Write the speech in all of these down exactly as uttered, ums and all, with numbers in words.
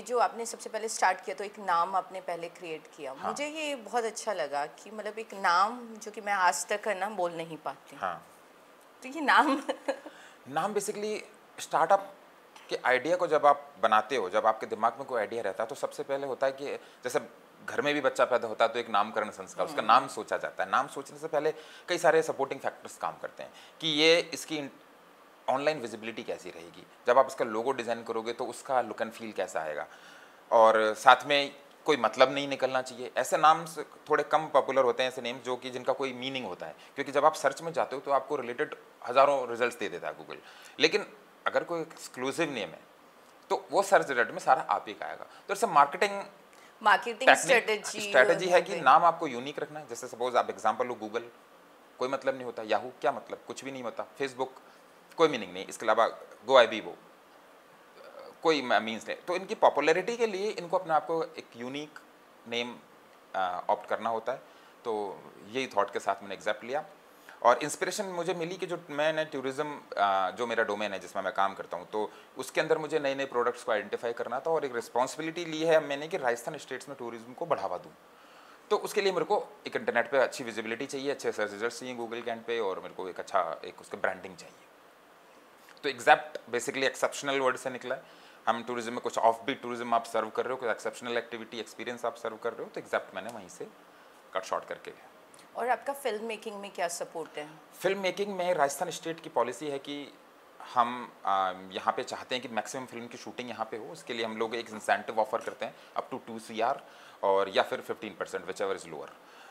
जो आपने सबसे पहले स्टार्ट किया तो एक नाम आपने पहले क्रिएट किया, हाँ। मुझे ये बहुत अच्छा लगा कि मतलब एक नाम जो कि मैं आज तक है ना बोल नहीं पाती, हाँ। तो ये नाम नाम बेसिकली स्टार्टअप के आइडिया को जब आप बनाते हो, जब आपके दिमाग में कोई आइडिया रहता है तो सबसे पहले होता है कि जैसे घर में भी बच्चा पैदा होता है तो एक नामकरण संस्कार, उसका नाम सोचा जाता है। नाम सोचने से पहले कई सारे सपोर्टिंग फैक्टर्स काम करते हैं कि ये इसकी ऑनलाइन विजिबिलिटी कैसी रहेगी, जब आप इसका लोगो डिज़ाइन करोगे तो उसका लुक एंड फील कैसा आएगा, और साथ में कोई मतलब नहीं निकलना चाहिए। ऐसे नाम थोड़े कम पॉपुलर होते हैं, ऐसे नेम जो कि जिनका कोई मीनिंग होता है, क्योंकि जब आप सर्च में जाते हो तो आपको रिलेटेड हज़ारों रिजल्ट्स दे देता है गूगल। लेकिन अगर कोई एक्सक्लूसिव नेम है तो वो सर्च रिजल्ट में सारा आप ही का आएगा। तो it's marketing marketing strategy strategy है कि नाम आपको यूनिक रखना है। जैसे सपोज आप एग्जांपल लो, गूगल कोई मतलब नहीं होता, याहू क्या मतलब, कुछ भी नहीं होता, फेसबुक कोई मीनिंग नहीं, इसके अलावा गो आई बी वो कोई मीन्स नहीं। तो इनकी पॉपुलैरिटी के लिए इनको अपने आप को एक यूनिक नेम ऑप्ट करना होता है। तो यही थॉट के साथ मैंने एग्जैक्ट लिया, और इंस्पिरेशन मुझे मिली कि जो मैंने टूरिज़्म जो मेरा डोमेन है जिसमें मैं काम करता हूँ, तो उसके अंदर मुझे नए नए प्रोडक्ट्स को आइडेंटिफाई करना था, और एक रिस्पॉन्सिबिलिटी ली है मैंने कि राजस्थान स्टेट्स में टूरिज्म को बढ़ावा दूँ। तो उसके लिए मेरे को एक इंटरनेट पे अच्छी विजिबिलिटी चाहिए, अच्छे सर्च रिजल्ट्स चाहिए गूगल कैंट पे, और मेरे को एक अच्छा एक उसका ब्रांडिंग चाहिए। तो एग्जैक्ट बेसिकली एक्सेप्शनल वर्ड से निकला है। हम टूरिज्म में कुछ ऑफ बीट टूरिज्म आप सर्व कर रहे हो, कुछ एक्सेप्शनल एक्टिविटी एक्सपीरियंस आप सर्व कर रहे हो, तो एग्जैक्ट मैंने वहीं से कट शॉर्ट करके। और आपका फिल्म मेकिंग में क्या सपोर्ट है? फिल्म मेकिंग में राजस्थान स्टेट की पॉलिसी है कि हम यहाँ पे चाहते हैं कि मैक्सिमम फिल्म की शूटिंग यहाँ पे हो। उसके लिए हम लोग एक इंसेंटिव ऑफर करते हैं up to two C R और या फिर fifteen percent whichever is lower.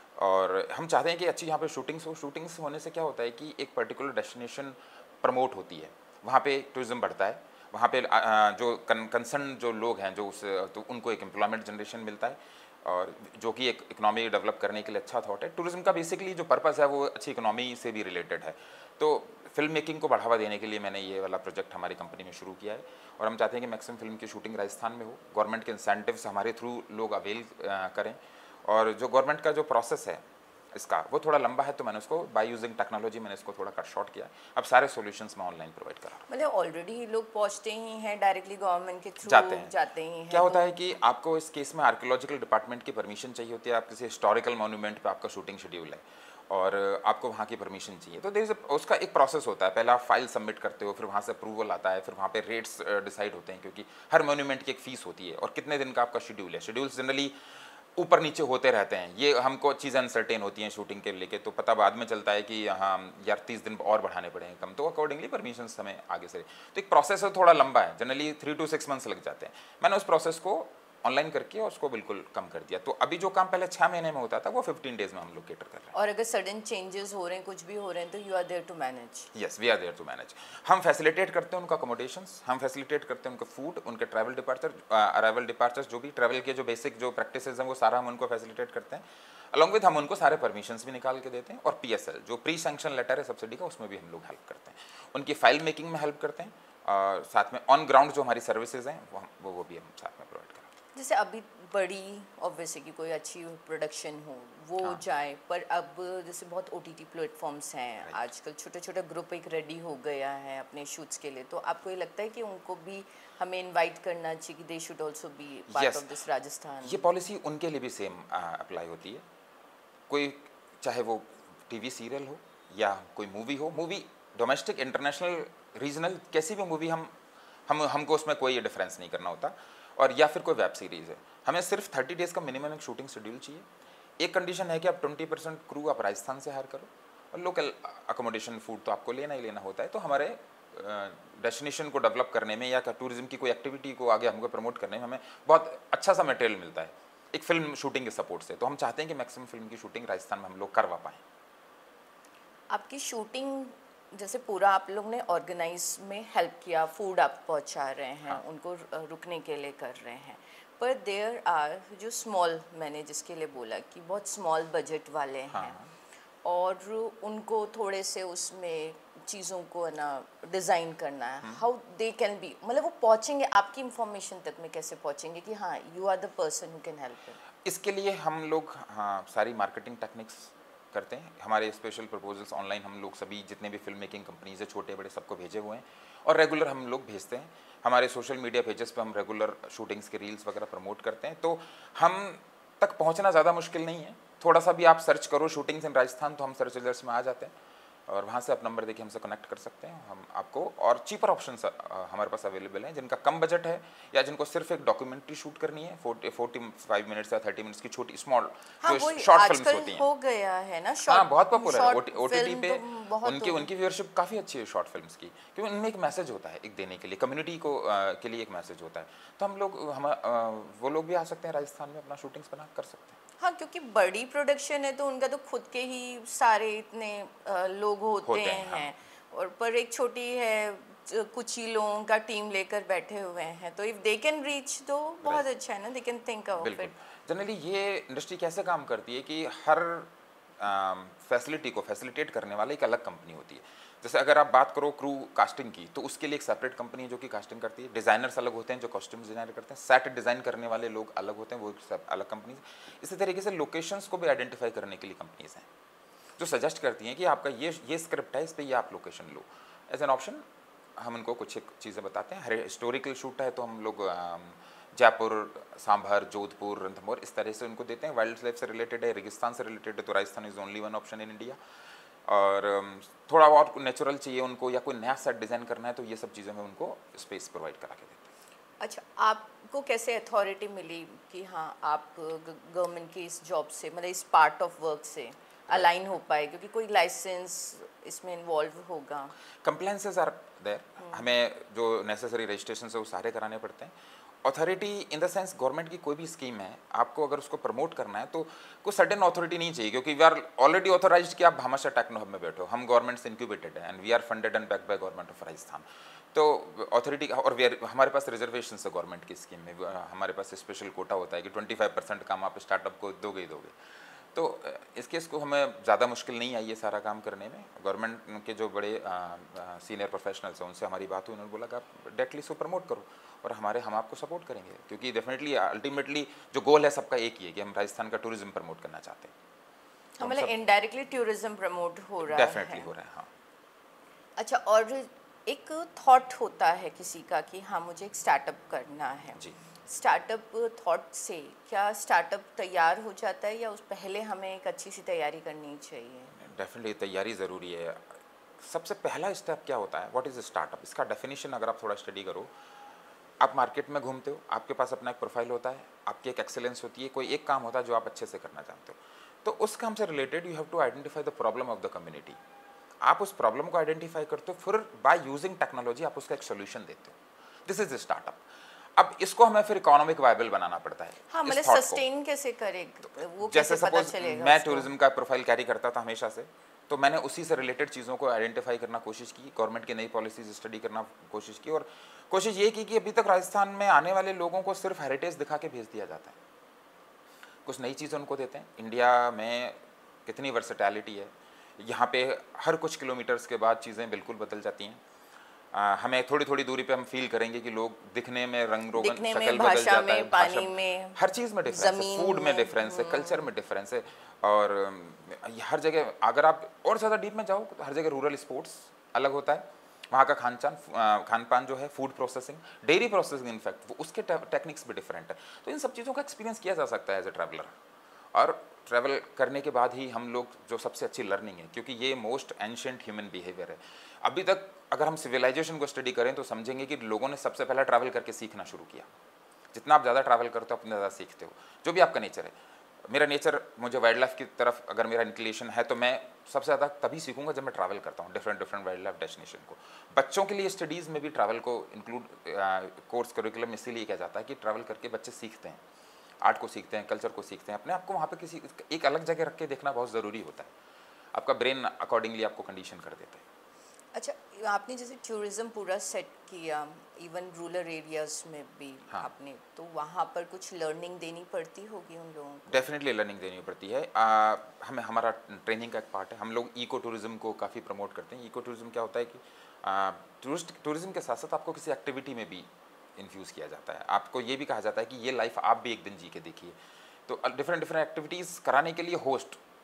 और हम चाहते हैं कि अच्छी यहाँ पे शूटिंग्स हो। शूटिंग्स होने से क्या होता है कि एक पर्टिकुलर डेस्टिनेशन प्रमोट होती है, वहाँ पे टूरिज्म बढ़ता है, वहाँ पे जो कंसर्न जो लोग हैं जो उस तो उनको एक एम्प्लॉयमेंट जनरेशन मिलता है, और जो कि एक इकोनॉमी डेवलप करने के लिए अच्छा थॉट है। टूरिज्म का बेसिकली जो पर्पस है वो अच्छी इकोनॉमी से भी रिलेटेड है। तो फिल्म मेकिंग को बढ़ावा देने के लिए मैंने ये वाला प्रोजेक्ट हमारी कंपनी में शुरू किया है, और हम चाहते हैं कि मैक्सिमम फिल्म की शूटिंग राजस्थान में हो। गवर्नमेंट के इंसेंटिव्स हमारे थ्रू लोग अवेल करें, और जो गवर्नमेंट का जो प्रोसेस है इसका वो थोड़ा लंबा है, तो मैंने उसको बाय यूजिंग टेक्नोलॉजी मैंने इसको थोड़ा कट शॉर्ट किया। अब सारे सॉल्यूशंस मैं ऑनलाइन प्रोवाइड कर रहा हूँ। मतलब ऑलरेडी लोग पहुंचते ही हैं, डायरेक्टली गवर्नमेंट के थ्रू जाते हैं जाते ही हैं। क्या होता तो है कि आपको इस केस में आर्कियोलॉजिकल डिपार्टमेंट की परमिशन चाहिए होती है। आप किसी हिस्टोरिकल मॉन्यूमेंट पे आपका शूटिंग शेड्यूल है और आपको वहाँ की परमिशन चाहिए, तो देयर उसका एक प्रोसेस होता है। पहले आप फाइल सबमिट करते हो, फिर वहाँ से अप्रूवल आता है, फिर वहाँ पे रेट्स डिसाइड होते हैं, क्योंकि हर मॉन्यूमेंट की एक फीस होती है और कितने दिन का आपका शेड्यूल है। शेड्यूल्स जनरली ऊपर नीचे होते रहते हैं, ये हमको चीज़ें अनसर्टेन होती हैं शूटिंग के लेके, तो पता बाद में चलता है कि हाँ यार तीस दिन और बढ़ाने पड़ेंगे कम, तो अकॉर्डिंगली परमिशन हमें आगे से। तो एक प्रोसेस है थोड़ा लंबा है, generally three two six months लग जाते हैं। मैंने उस प्रोसेस को ऑनलाइन करके और उसको बिल्कुल कम कर दिया। तो अभी जो काम पहले छः महीने में होता था वो फिफ्टीन डेज में हम लोग केटर कर रहे हैं। और अगर सडन चेंजेस हो रहे हैं, कुछ भी हो रहे हैं, तो you are there to manage. Yes, we are there to manage. हम फैसिलिटेट करते हैं उनका अकोमोडेशंस, हम फैसिलिटेट करते हैं उनका फूड, उनके ट्रैवल डिपार्चर अराइवल डिपार्चर्स, जो भी ट्रैवल के जो बेसिक जो प्रैक्टिसेस हैं वो सारा हम उनको फैसिलिटेट करते हैं। अलॉन्ग विद हम उनको सारे परमिशंस भी निकाल के देते हैं, और पी एस एल जो प्री सैंक्शन लेटर है सब्सिडी का, उसमें भी हम लोग हेल्प करते हैं। उनकी फाइल मेकिंग में हेल्प करते हैं, और साथ में ऑन ग्राउंड जो हमारी सर्विसेज हैं वो वो वो भी हम साथ में प्रोवाइड करते हैं। जैसे अभी बड़ी ऑब्वियसली की कोई अच्छी प्रोडक्शन हो वो हाँ। जाए, पर अब जैसे बहुत ओ टी टी प्लेटफॉर्म्स हैं आजकल, छोटे छोटे ग्रुप एक रेडी हो गया है अपने शूट्स के लिए, तो आपको ये लगता है कि उनको भी हमें इनवाइट करना चाहिए कि they should also be part of this Rajasthan? ये पॉलिसी उनके लिए भी सेम अप्लाई होती है। कोई चाहे वो टीवी सीरियल हो या कोई मूवी हो, मूवी डोमेस्टिक इंटरनेशनल रीजनल कैसी भी मूवी, हम हम हमको उसमें कोई डिफरेंस नहीं करना होता। और या फिर कोई वेब सीरीज़ है, हमें सिर्फ थर्टी डेज़ का मिनिमम एक शूटिंग शेड्यूल चाहिए। एक कंडीशन है कि आप ट्वेंटी परसेंट क्रू आप राजस्थान से हायर करो, और लोकल अकोमोडेशन फूड तो आपको लेना ही लेना होता है। तो हमारे डेस्टिनेशन को डेवलप करने में या टूरिज्म की कोई एक्टिविटी को आगे हमको प्रमोट करने में हमें बहुत अच्छा सा मटेरियल मिलता है एक फिल्म शूटिंग के सपोर्ट से। तो हम चाहते हैं कि मैक्सिमम फिल्म की शूटिंग राजस्थान में हम लोग करवा पाएँ। आपकी शूटिंग जैसे पूरा आप लोग ने ऑर्गेनाइज में हेल्प किया, फूड आप पहुंचा रहे हैं, हाँ। उनको रुकने के लिए कर रहे हैं, पर देयर आर जो स्मॉल, मैंने जिसके लिए बोला कि बहुत स्मॉल बजट वाले हैं, हाँ। और उनको थोड़े से उसमें चीज़ों को ना डिज़ाइन करना है, हाउ दे कैन बी, मतलब वो पहुंचेंगे आपकी इंफॉर्मेशन तक में कैसे पहुंचेंगे कि हाँ you are the person who can help him? इसके लिए हम लोग हाँ सारी मार्केटिंग टेक्निक्स करते हैं। हमारे स्पेशल प्रपोजल्स ऑनलाइन हम लोग सभी जितने भी फिल्म मेकिंग कंपनीज है छोटे बड़े सबको भेजे हुए हैं और रेगुलर हम लोग भेजते हैं। हमारे सोशल मीडिया पेजेस पे हम रेगुलर शूटिंग्स के रील्स वगैरह प्रमोट करते हैं, तो हम तक पहुंचना ज़्यादा मुश्किल नहीं है। थोड़ा सा भी आप सर्च करो शूटिंग्स इन राजस्थान तो हम सर्च रिजल्ट्स में आ जाते हैं और वहाँ से आप नंबर देके हमसे कनेक्ट कर सकते हैं हम आपको। और चीपर ऑप्शन हमारे पास अवेलेबल हैं जिनका कम बजट है या जिनको सिर्फ एक डॉक्यूमेंट्री शूट करनी है फोर्टी फोर्टी फाइव मिनट्स या थर्टी मिनट्स की छोटी स्मॉल हाँ, जो शॉर्ट फिल्म्स होती हैं। हो गया है ना, हाँ बहुत पॉपुलर है ओटीटी पे, तो उनकी उनकी व्यूअरशिप काफ़ी अच्छी है शॉर्ट फिल्म्स की, क्योंकि उनमें एक मैसेज होता है एक देने के लिए, कम्युनिटी को आ, के लिए एक मैसेज होता है। तो हम लोग हम आ, वो लोग भी आ सकते हैं राजस्थान में अपना शूटिंग्स बना कर सकते हैं। हाँ, क्योंकि बड़ी प्रोडक्शन है तो उनका तो खुद के ही सारे इतने आ, लोग होते, होते हैं, हैं। हाँ। और पर एक छोटी है कुछ ही लोगों का टीम लेकर बैठे हुए हैं, तो इफ दे कैन रीच तो बहुत अच्छा है ना, they can think of it. Generally ये इंडस्ट्री कैसे काम करती है कि हर फैसिलिटी को फैसिलिटेट करने वाला एक अलग कंपनी होती है। जैसे अगर आप बात करो क्रू कास्टिंग की तो उसके लिए एक सेपरेट कंपनी है जो कि कास्टिंग करती है, डिज़ाइनर्स अलग होते हैं जो कॉस्ट्यूम्स डिज़ाइन करते हैं, सेट डिज़ाइन करने वाले लोग अलग होते हैं, वो एक अलग कंपनीज। इसी तरीके से लोकेशंस को भी आइडेंटिफाई करने के लिए कंपनीज हैं जो सजेस्ट करती हैं कि आपका ये ये स्क्रिप्ट है, इस पर ये आप लोकेशन लो एज एन ऑप्शन। हम उनको कुछ एक चीज़ें बताते हैं। हर हिस्टोरिकल शूट है तो हम लोग जयपुर, सांभर, जोधपुर, रणथंभौर इस तरह से उनको देते हैं। वाइल्ड लाइफ से रिलेटेड है, रेगिस्तान से रिलेटेड है तो Rajasthan is only one option in India. और थोड़ा और नेचुरल चाहिए उनको या कोई नया सेट डिज़ाइन करना है तो ये सब चीज़ें मैं उनको स्पेस प्रोवाइड करा के देते हैं। अच्छा, आपको कैसे अथॉरिटी मिली कि हाँ आप गवर्नमेंट की इस जॉब से, मतलब इस पार्ट ऑफ वर्क से अलाइन हो पाए, क्योंकि कोई लाइसेंस इसमें इन्वॉल्व होगा? कंप्लायंसेस आर देयर, हमें जो नेसेसरी रजिस्ट्रेशन है वो सारे कराने पड़ते हैं। Authority in the sense government की कोई भी स्कीम है आपको अगर उसको प्रमोट करना है तो कोई सडन अथॉरिटी नहीं चाहिए, क्योंकि वी आर ऑलरेडी ऑथोराइज्ड कि आप भामाशाह टेक्नो हब में बैठो, हम गवर्नमेंट से इंक्यूबेटेड है and we are funded and backed by government of Rajasthan. तो अथॉरिटी और वी आर, हमारे पास रिजर्वेशन है गवर्नमेंट की स्कीम में, हमारे पास स्पेशल कोटा होता है कि ट्वेंटी फाइव परसेंट काम आप स्टार्टअप को दोगे ही दोगे। तो इस केस को हमें ज़्यादा मुश्किल नहीं आई ये सारा काम करने में। गवर्नमेंट के जो बड़े सीनियर प्रोफेशनल्स हैं उनसे हमारी बात हुई, उन्होंने बोला कि आप डायरेक्टली इसको प्रमोट करो और हमारे हम आपको सपोर्ट करेंगे, क्योंकि डेफिनेटली अल्टीमेटली जो गोल है सबका एक ही है कि हम राजस्थान का टूरिज्म प्रमोट करना चाहते हैं। तो मतलब इनडायरेक्टली टूरिज्म प्रमोट हो रहा है? डेफिनेटली हो रहा है, हाँ। अच्छा, और एक थॉट होता है किसी का कि हाँ मुझे एक स्टार्टअप करना है जी, स्टार्टअप थॉट से क्या स्टार्टअप तैयार हो जाता है या उस पहले हमें एक अच्छी सी तैयारी करनी चाहिए? डेफिनेटली तैयारी ज़रूरी है। सबसे पहला स्टेप क्या होता है, व्हाट इज़ स्टार्टअप? इसका डेफिनेशन अगर आप थोड़ा स्टडी करो, आप मार्केट में घूमते हो, आपके पास अपना एक प्रोफाइल होता है, आपकी एक एक्सेलेंस होती है, कोई एक काम होता है जो आप अच्छे से करना चाहते हो, तो उस काम से related you have to identify the problem of the community. आप उस प्रॉब्लम को आइडेंटिफाई करते हो, फिर बाय यूजिंग टेक्नोलॉजी आप उसका एक सोल्यूशन देते हो। This is startup. अब इसको हमें फिर इकोनॉमिक वायबल बनाना पड़ता है। हाँ, मतलब सस्टेन कैसे करें वो जैसे सपोज मैं टूरिज्म का प्रोफाइल कैरी करता था हमेशा से, तो मैंने उसी से रिलेटेड चीज़ों को आइडेंटिफाई करना कोशिश की, गवर्नमेंट की नई पॉलिसीज स्टडी करना कोशिश की और कोशिश ये की कि अभी तक राजस्थान में आने वाले लोगों को सिर्फ हेरिटेज दिखा के भेज दिया जाता है, कुछ नई चीज़ उनको देते हैं। इंडिया में कितनी वर्सेटैलिटी है, यहाँ पे हर कुछ किलोमीटर्स के बाद चीज़ें बिल्कुल बदल जाती हैं। आ, हमें थोड़ी थोड़ी दूरी पे हम फील करेंगे कि लोग दिखने में रंग रोगन शक्ल बदल जाता है, पानी में, हर चीज़ में डिफरेंस है, फूड में डिफरेंस है, कल्चर में डिफरेंस है और हर जगह अगर आप और ज़्यादा डीप में जाओ तो हर जगह रूरल स्पोर्ट्स अलग होता है, वहाँ का खान चान खान पान जो है, food processing, dairy processing in fact वो उसके टेक्निक्स भी डिफरेंट है। तो इन सब चीज़ों का एक्सपीरियंस किया जा सकता है एज ए ट्रैवलर, और ट्रैवल करने के बाद ही हम लोग जो सबसे अच्छी लर्निंग है, क्योंकि ये मोस्ट एंशिएंट ह्यूमन बिहेवियर है। अभी तक अगर हम सिविलाइजेशन को स्टडी करें तो समझेंगे कि लोगों ने सबसे पहले ट्रैवल करके सीखना शुरू किया। जितना आप ज़्यादा ट्रैवल करते हो उतना ज़्यादा सीखते हो, जो भी आपका नेचर है। मेरा नेचर, मुझे वाइल्ड लाइफ की तरफ अगर मेरा इंक्लिनेशन है तो मैं सबसे ज़्यादा तभी सीखूंगा जब मैं ट्रैवल करता हूँ different different wildlife destination को। बच्चों के लिए स्टडीज़ में भी ट्रैवल को इंक्लूड कोर्स करिकुलम इसीलिए किया जाता है कि ट्रैवल करके बच्चे सीखते हैं, आर्ट को सीखते हैं, कल्चर को सीखते हैं, अपने आप को वहाँ पे किसी एक अलग जगह रख के देखना बहुत ज़रूरी होता है। आपका ब्रेन अकॉर्डिंगली आपको कंडीशन कर देता है। अच्छा, आपने जैसे टूरिज्म पूरा सेट किया, इवन रूरल एरियाज में भी हाँ। आपने, तो वहाँ पर कुछ लर्निंग देनी पड़ती होगी उन लोगों को? डेफिनेटली लर्निंग देनी पड़ती है। आ, हमें हमारा ट्रेनिंग का एक पार्ट है। हम लोग इको टूरिज्म को काफ़ी प्रमोट करते हैं। इको टूरिज्म क्या होता है कि टूरिस्ट टूरिज्म के साथ साथ आपको किसी एक्टिविटी में भी इन्फ्यूज़ किया जाता है। आपको ये भी कहा जाता है कि ये लाइफ आप भी एक दिन जी के देखिए। तो डिफरेंट डिफरेंट एक्टिविटीज़ कराने के लिए होस्ट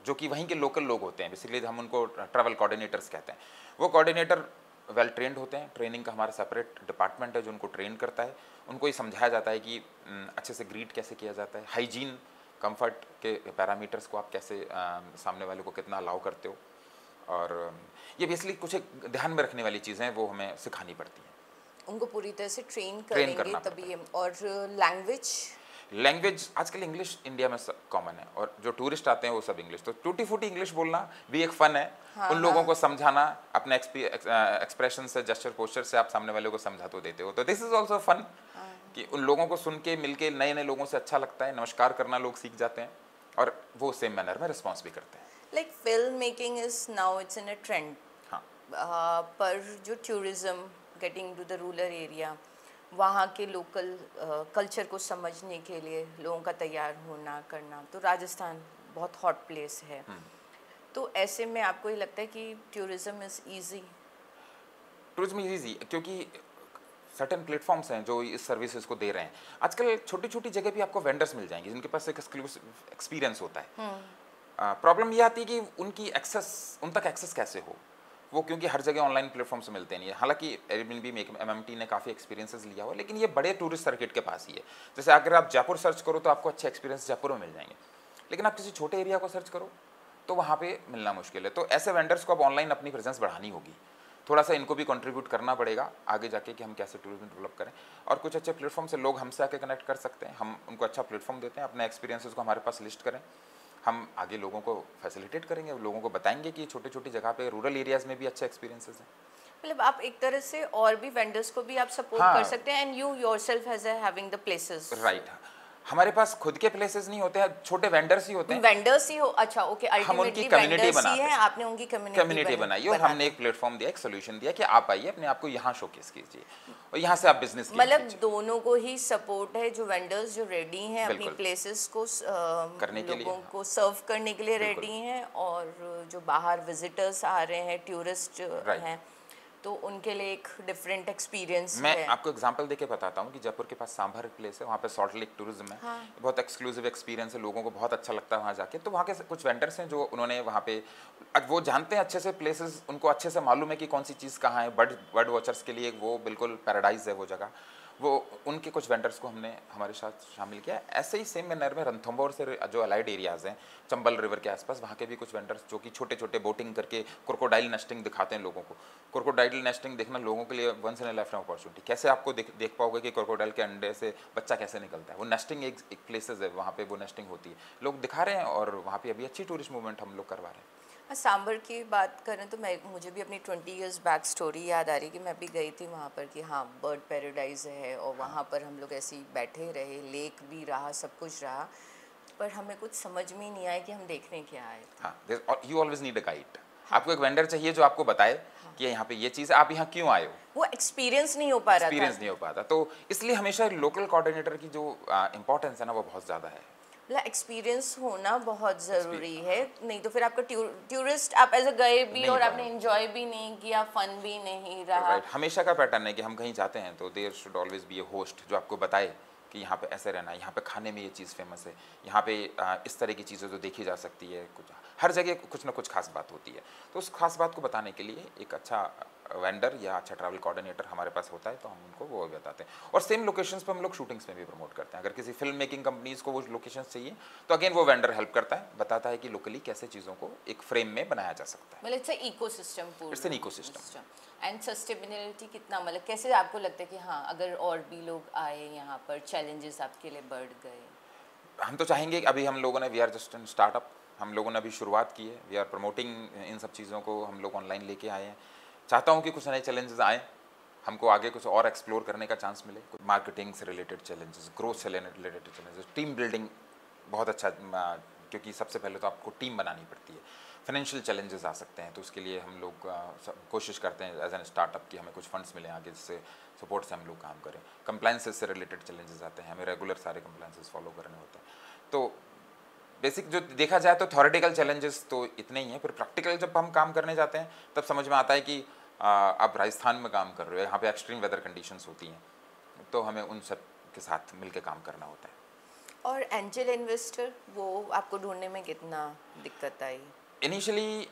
जो कि वहीं के लोकल लोग होते हैं, बेसिकली हम उनको ट्रैवल कोऑर्डिनेटर्स कहते हैं। वो कोऑर्डिनेटर वेल ट्रेंड होते हैं, ट्रेनिंग का हमारा सेपरेट डिपार्टमेंट है जो उनको ट्रेन करता है। उनको ये समझाया जाता है कि अच्छे से ग्रीट कैसे किया जाता है, हाइजीन कंफर्ट के पैरामीटर्स को आप कैसे आ, सामने वाले को कितना अलाउ करते हो, और ये बेसिकली कुछ एक ध्यान में रखने वाली चीज़ें हैं वो हमें सिखानी पड़ती हैं। उनको पूरी तरह से ट्रेन ट्रेन करेंगे तभी। और लैंग्वेज लैंग्वेज आजकल इंग्लिश इंडिया में कॉमन है, और जो टूरिस्ट आते हैं वो सब इंग्लिश, तो टूटी फूटी इंग्लिश बोलना भी एक फ़न है। हाँ, उन लोगों हाँ. को समझाना अपने एक्सप्रेशन से, जेस्चर पोस्चर से आप सामने वाले को समझा तो देते हो, तो दिस इज ऑल्सो फन कि उन लोगों को सुन के मिल के नए नए लोगों से अच्छा लगता है, नमस्कार करना लोग सीख जाते हैं और वो सेम मैनर में रिस्पॉन्स भी करते हैं। Like film making is now it's in a trend. हाँ uh, पर जो tourism getting to the rural area, वहाँ के लोकल कल्चर uh, को समझने के लिए लोगों का तैयार होना करना, तो राजस्थान बहुत हॉट प्लेस है। तो ऐसे में आपको ये लगता है कि tourism is easy? Tourism is easy क्योंकि सर्टेन प्लेटफॉर्म्स हैं जो इस सर्विसेज को दे रहे हैं। आजकल छोटी छोटी जगह भी आपको वेंडर्स मिल जाएंगे जिनके पास एक एक्सक्लूसिव एक्सपीरियंस होता है। प्रॉब्लम uh, ये आती है कि उनकी एक्सेस, उन तक एक्सेस कैसे हो वो, क्योंकि हर जगह ऑनलाइन प्लेटफॉर्म से मिलते नहीं है। हालांकि एयरबीएनबी एमएमटी ने काफ़ी एक्सपीरियंसेस लिया हुआ, लेकिन ये बड़े टूरिस्ट सर्किट के पास ही है। जैसे अगर आप जयपुर सर्च करो तो आपको अच्छे एक्सपीरियंस जयपुर में मिल जाएंगे, लेकिन आप किसी छोटे एरिया को सर्च करो तो वहाँ पे मिलना मुश्किल है। तो ऐसे वेंडर्स को अब ऑनलाइन अपनी प्रेजेंस बढ़ानी होगी, थोड़ा सा इनको भी कंट्रीब्यूट करना पड़ेगा आगे जाके कि हम कैसे टूरिज्म डेवलप करें। और कुछ अच्छे प्लेटफॉर्म से लोग हमसे आके कनेक्ट कर सकते हैं, हम उनको अच्छा प्लेटफॉर्म देते हैं, अपने एक्सपीरियंसेस को हमारे पास लिस्ट करें, हम आगे लोगों को फैसिलिटेट करेंगे, लोगों को बताएंगे कि छोटी छोटी जगह पे रूरल एरियाज़ में भी अच्छे एक्सपीरियंसेस हैं। मतलब आप एक तरह से और भी वेंडर्स को भी आप सपोर्ट हाँ, कर सकते हैं, and you yourself has having the places. Right, हमारे पास खुद के प्लेसेस नहीं होते हैं, छोटे वेंडर्स ही होते हैं। वेंडर्स ही हो, अच्छा ओके, हम उनकी कम्युनिटी बनाते हैं, आपने उनकी कम्युनिटी बनाई और हमने एक प्लेटफॉर्म दिया, एक सोल्यूशन दिया कि आप आइए, अपने आप को यहाँ शोकेस कीजिए और यहाँ से आप बिजनेस कीजिए। मतलब दोनों को ही सपोर्ट है, जो वेंडर्स जो रेडी हैं अपनी प्लेसेस को करने के लिए, लोगों को सर्व करने के लिए रेडी हैं, और जो बाहर विजिटर्स आ रहे हैं, टूरिस्ट हैं, तो उनके लिए एक डिफरेंट एक्सपीरियंस है। मैं आपको एग्जांपल देके बताता हूँ कि जयपुर के पास सांभर प्लेस है, वहाँ पे सॉल्ट लेक टूरिज्म है। हाँ। बहुत एक्सक्लूसिव एक्सपीरियंस है, लोगों को बहुत अच्छा लगता है वहाँ जाके। तो वहाँ के कुछ वेंडर्स हैं जो उन्होंने वहाँ पे, वो जानते हैं अच्छे से प्लेसेस, उनको अच्छे से मालूम है कि कौन सी चीज़ कहाँ है। बर्ड बर्ड वॉचर्स के लिए वो बिल्कुल पैराडाइज है वो जगह। वो उनके कुछ वेंडर्स को हमने हमारे साथ शामिल किया। ऐसे ही सेम मैनर में रणथंभौर से जो अलाइड एरियाज़ हैं चंबल रिवर के आसपास, वहाँ के भी कुछ वेंडर्स जो कि छोटे छोटे बोटिंग करके क्रोकोडाइल नेस्टिंग दिखाते हैं लोगों को। क्रोकोडाइल नेस्टिंग देखना लोगों के लिए once in a lifetime opportunity. कैसे आपको देख देख पाओगे कि क्रोकोडाइल के अंडे से बच्चा कैसे निकलता है। वो नेस्टिंग एक, एक प्लेसेस है, वहाँ पे वो नेस्टिंग होती है, लोग दिखा रहे हैं और वहाँ पे अभी अच्छी टूरिस्ट मूवमेंट हम लोग करवा रहे हैं। सांभर की बात करें तो मैं मुझे भी अपनी ट्वेंटी इयर्स बैक स्टोरी याद आ रही कि मैं भी गई थी वहाँ पर कि हाँ बर्ड पैराडाइज है, और वहाँ पर हम लोग ऐसे ही बैठे रहे, लेक भी रहा, सब कुछ रहा, पर हमें कुछ समझ में ही नहीं आया कि हम देखने क्या आए। हाँ, you always need a guide. आपको एक वेंडर चाहिए जो आपको बताए हाँ। कि यहाँ पे ये चीज़ है, आप यहाँ क्यों आए हो। वो एक्सपीरियंस नहीं हो पा रहा था, एक्सपीरियंस नहीं हो पाता, तो इसलिए हमेशा लोकल कोऑर्डिनेटर की जो इंपॉर्टेंस है ना वो बहुत ज़्यादा है। एक्सपीरियंस होना बहुत ज़रूरी है, नहीं तो फिर आपका टूरिस्ट आप ऐसे गए भी और आपने एंजॉय भी नहीं किया, फन भी नहीं रहा। राइट, हमेशा का पैटर्न है कि हम कहीं जाते हैं तो there should always be a host जो आपको बताए कि यहाँ पे ऐसे रहना है, यहाँ पे खाने में ये चीज़ फेमस है, यहाँ पे इस तरह की चीज़ें जो देखी जा सकती है, कुछ हर जगह कुछ ना कुछ खास बात होती है। तो उस खास बात को बताने के लिए एक अच्छा वेंडर या अच्छा ट्रैवल कोऑर्डिनेटर हमारे पास होता है, तो हम उनको वो बताते हैं। और सेम लोकेशंस पे हम लोग शूटिंग्स में भी प्रमोट करते हैं। अगर किसी फिल्म मेकिंग कंपनीज को वो लोकेशंस चाहिए तो अगेन वो वेंडर हेल्प करता है, बताता है कि लोकली कैसे चीज़ों को एक फ्रेम में बनाया जा सकता है। मतलब इट्स अ इकोसिस्टम पूरा। It's an ecosystem. And sustainability कितना, मतलब कैसे आपको लगता है कि हाँ अगर और भी लोग आए यहाँ पर, चैलेंजेस आपके लिए बढ़ गए? हम तो चाहेंगे, अभी हम लोगों ने, we are just an startup, हम लोगों ने अभी शुरुआत की है, वी आर प्रमोटिंग इन सब चीज़ों को, हम लोग ऑनलाइन लेके आए हैं। चाहता हूँ कि कुछ नए चैलेंजेस आए, हमको आगे कुछ और एक्सप्लोर करने का चांस मिले, कुछ मार्केटिंग से रिलेटेड चैलेंजेस, ग्रोथ से रिलेटेड चैलेंजेस, टीम बिल्डिंग बहुत अच्छा, क्योंकि सबसे पहले तो आपको टीम बनानी पड़ती है। फाइनेंशियल चैलेंजेस आ सकते हैं, तो उसके लिए हम लोग कोशिश करते हैं एज एन स्टार्टअप कि हमें कुछ फंड्स मिलें आगे, जिससे सपोर्ट से हम लोग काम करें। कंप्लायंसेस से रिलेटेड चैलेंजेस आते हैं, हमें रेगुलर सारे कंप्लायंसेस फॉलो करने होते हैं। तो बेसिक जो देखा जाए तो थ्योरेटिकल चैलेंजेस तो इतने ही हैं, फिर प्रैक्टिकल जब हम काम करने जाते हैं तब समझ में आता है कि आप राजस्थान में काम कर रहे हो, यहाँ पे एक्सट्रीम वेदर कंडीशंस होती हैं, तो हमें उन सब के साथ मिलकर काम करना होता है। और एंजल इन्वेस्टर वो आपको ढूंढने में कितना दिक्कत आई? इनिशियली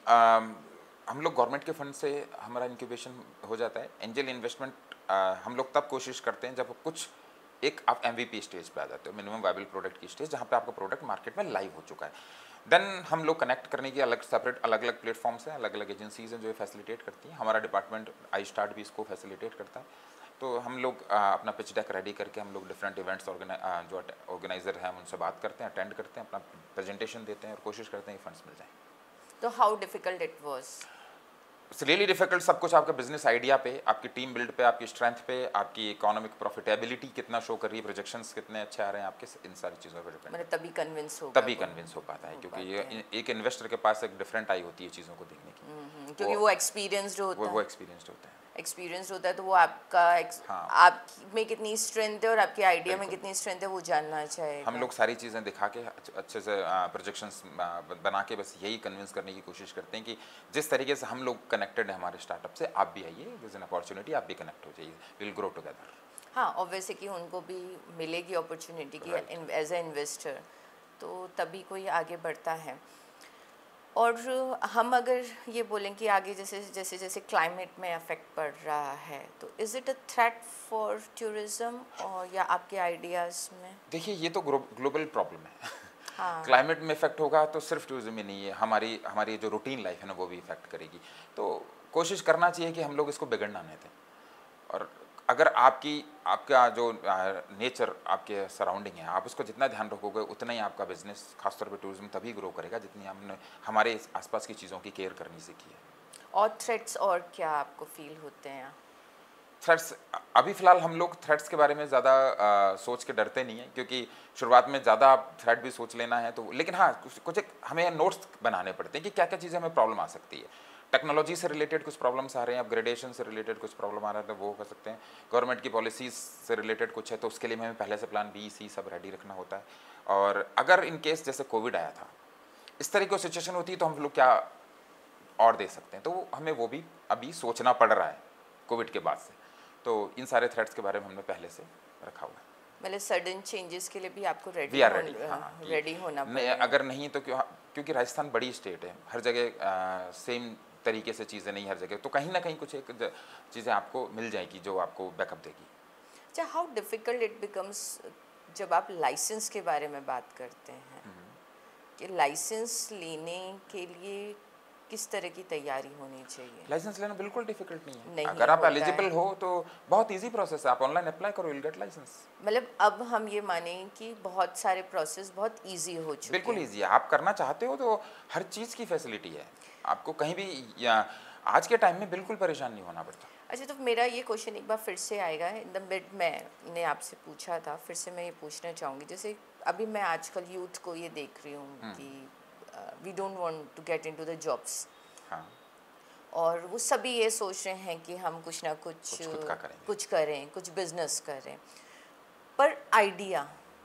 हम लोग गवर्नमेंट के फंड से हमारा इंक्यूबेशन हो जाता है। एंजल इन्वेस्टमेंट हम लोग तब कोशिश करते हैं जब कुछ एक आप एमवीपी स्टेज पे आ जाते हो, मिनिमम वायबल प्रोडक्ट की स्टेज, जहाँ पे आपका प्रोडक्ट मार्केट में लाइव हो चुका है। देन हम लोग कनेक्ट करने की अलग सेपरेट अलग अलग प्लेटफॉर्म्स हैं, अलग अलग एजेंसीज हैं जो ये फैसिलिटेट करती हैं। हमारा डिपार्टमेंट आई स्टार्ट भी इसको फैसिलिटेट करता है। तो हम लोग आ, अपना पिच डेक रेडी करके हम लोग डिफरेंट इवेंट्स जो ऑर्गेनाइजर हैं उनसे बात करते हैं, अटेंड करते हैं, अपना प्रेजेंटेशन देते हैं और कोशिश करते हैं कि फंड्स मिल जाएँ। तो how difficult it was? It's really difficult. सब कुछ आपके बिजनेस आइडिया पे, आपकी टीम बिल्ड पे, आपकी स्ट्रेंथ पे, आपकी इकोनॉमिक प्रॉफिटेबिलिटी कितना शो कर रही है, प्रोजेक्शंस कितने अच्छे आ रहे हैं आपके, इन सारी चीज़ों पर डिपेंड। मतलब तभी कन्विंस हो तभी कन्विंस हो पाता है, क्योंकि ये एक इन्वेस्टर के पास एक डिफरेंट आई होती है चीज़ों को देखने की, क्योंकि वो एक्सपीरियंस्ड होता है। वो एक्सपीरियंस्ड होता है एक्सपीरियंस होता है तो वो आपका हाँ। आप में कितनी स्ट्रेंथ है और आपके आइडिया में कितनी स्ट्रेंथ है वो जानना चाहिए। हम लोग सारी चीज़ें दिखा के अच्छे से प्रोजेक्शंस बना के बस यही कन्विंस करने की कोशिश करते हैं कि जिस तरीके से हम लोग कनेक्टेड हैं हमारे स्टार्टअप से, आप भी आइए, दिस एन अपॉर्चुनिटी, आप भी कनेक्ट हो जाइए, विल ग्रो टुगेदर। हाँ, ऑब्वियसली कि उनको भी मिलेगी अपॉर्चुनिटी की एज ए इन्वेस्टर, तो तभी कोई आगे बढ़ता है। और हम अगर ये बोलें कि आगे जैसे जैसे जैसे क्लाइमेट में अफेक्ट पड़ रहा है, तो is it a threat for tourism और या आपके आइडियाज़ में? देखिए, ये तो ग्लोबल प्रॉब्लम है। हाँ। क्लाइमेट में इफेक्ट होगा तो सिर्फ टूरिज्म ही नहीं है, हमारी हमारी जो रूटीन लाइफ है ना वो भी इफेक्ट करेगी। तो कोशिश करना चाहिए कि हम लोग इसको बिगड़ना नहीं दें। और अगर आपकी आपका जो नेचर आपके सराउंडिंग है, आप उसको जितना ध्यान रखोगे उतना ही आपका बिजनेस, खासतौर पे टूरिज्म, तभी ग्रो करेगा जितनी हमने हमारे आसपास की चीज़ों की केयर करनी सीखी है। और थ्रेट्स और क्या आपको फील होते हैं? थ्रेट्स अभी फ़िलहाल हम लोग थ्रेट्स के बारे में ज़्यादा सोच के डरते नहीं हैं, क्योंकि शुरुआत में ज़्यादा आप थ्रेट भी सोच लेना है तो, लेकिन हाँ कुछ कुछ एक हमें नोट्स बनाने पड़ते हैं कि क्या क्या चीज़ें हमें प्रॉब्लम आ सकती है। टेक्नोलॉजी से रिलेटेड कुछ प्रॉब्लम्स आ रहे हैं, अपग्रेडेशन से रिलेटेड कुछ प्रॉब्लम आ रहा है तो वो कर सकते हैं। गवर्नमेंट की पॉलिसीज़ से रिलेटेड कुछ है तो उसके लिए हमें पहले से प्लान बी सी सब रेडी रखना होता है। और अगर इन केस जैसे कोविड आया था, इस तरह की सिचुएशन होती है तो हम लोग क्या और दे सकते हैं, तो हमें वो भी अभी सोचना पड़ रहा है कोविड के बाद से। तो इन सारे थ्रेट्स के बारे में हमने पहले से रखा हुआ है। मतलब सडन चेंजेस के लिए भी आपको रेडी वी आर रेडी, हाँ, रेडी होना पड़ेगा। अगर नहीं तो क्यों, क्योंकि राजस्थान बड़ी स्टेट है, हर जगह सेम तरीके से चीज़ें नहीं हर जगह, तो कहीं ना कहीं कुछ एक चीज़ें आपको मिल जाएगी जो आपको बैकअप देगी। अच्छा, हाउ डिफ़िकल्ट इट बिकम्स जब आप लाइसेंस के बारे में बात करते हैं कि लाइसेंस लेने के लिए किस तरह की तैयारी होनी चाहिए? लाइसेंस लेना बिल्कुल डिफिकल्ट नहीं है, नहीं अगर आप एलिजिबल हो तो बहुत इजी प्रोसेस है, आप ऑनलाइन अप्लाई करो, विल गेट लाइसेंस। मतलब अब हम ये माने कि बहुत सारे प्रोसेस बहुत इजी हो चुके हैं। बिल्कुल इजी है, आप करना चाहते हो तो हर चीज़ की फैसिलिटी है, आपको कहीं भी या आज के टाइम में बिल्कुल परेशान नहीं होना पड़ता। अच्छा, तो मेरा ये क्वेश्चन एक बार फिर से आएगा, इन द मिड मैंने आपसे पूछा था, फिर से मैं ये पूछना चाहूँगी। जैसे अभी मैं आजकल यूथ को ये देख रही हूँ कि we don't want to get into the jobs, हाँ, और वो सभी ये सोच रहे हैं कि हम कुछ ना कुछ कुछ खुद का करें, कुछ करें, कुछ बिजनेस करें, पर आइडिया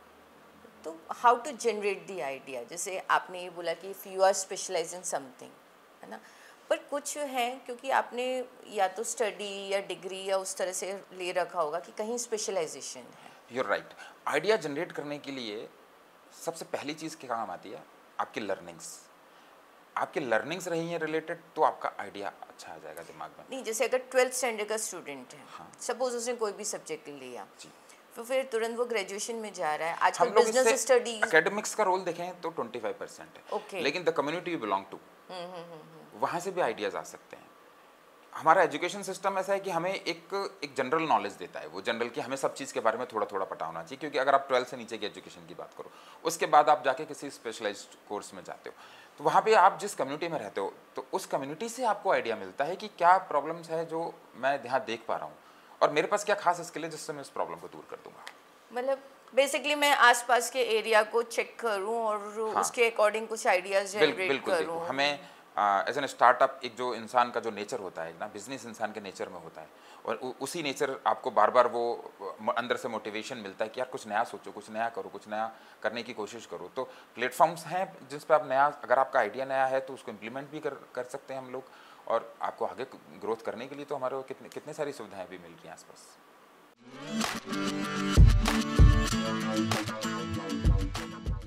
तो how to generate the idea? जैसे आपने ये बोला कि if you are specialise in something, है ना, पर कुछ है क्योंकि आपने या तो स्टडी या डिग्री या उस तरह से ले रखा होगा कि कहीं स्पेशलाइजेशन है। You are right. Idea generate करने के लिए सबसे पहली चीज़ के काम आती है आपकी लर्निंग्स। आपकी लर्निंग्स रही हैं रिलेटेड तो आपका आइडिया अच्छा आ जाएगा दिमाग में। नहीं, जैसे अगर ट्वेल्थ स्टैंडर्ड का स्टूडेंट है, हाँ, सपोज उसने कोई भी सब्जेक्ट लिया जी, तो फिर तुरंत वो ग्रेजुएशन में जा रहा है। आजकल बिजनेस स्टडीज, एकेडमिक्स का रोल देखें तो पच्चीस परसेंट है, okay, लेकिन the community you belong to, वहाँ से भी आइडियाज़ आ सकते हैं। हमारा एजुकेशन सिस्टम ऐसा है कि हमें एक एक जनरल नॉलेज देता है, वो जनरल कि हमें सब चीज़ के बारे में थोड़ा थोड़ा पता होना चाहिए, क्योंकि अगर आप ट्वेल्थ से नीचे की एजुकेशन की बात करो, उसके बाद आप जाके किसी स्पेशलाइज्ड कोर्स में जाते हो, तो वहाँ पे आप जिस कम्युनिटी में रहते हो तो उस कम्युनिटी से आपको आइडिया मिलता है कि क्या प्रॉब्लम्स है जो मैं यहाँ देख पा रहा हूँ और मेरे पास क्या खास स्किल है जिससे मैं उस प्रॉब्लम को दूर कर दूँगा। मतलब बेसिकली मैं आसपास के एरिया को चेक करूं और हाँ, उसके अकॉर्डिंग कुछ आइडियाज जनरेट करूं। हमें एज एन स्टार्टअप एक जो इंसान का जो नेचर होता है ना, बिजनेस इंसान के नेचर में होता है, और उ, उसी नेचर आपको बार बार वो अंदर से मोटिवेशन मिलता है कि यार कुछ नया सोचो, कुछ नया करो, कुछ नया करने की कोशिश करो। तो प्लेटफॉर्म्स हैं जिस पे आप नया, अगर आपका आइडिया नया है तो उसको इम्प्लीमेंट भी कर कर सकते हैं हम लोग, और आपको आगे ग्रोथ करने के लिए तो हमारे कितने कितने सारी सुविधाएँ भी मिल रही हैं आसपास।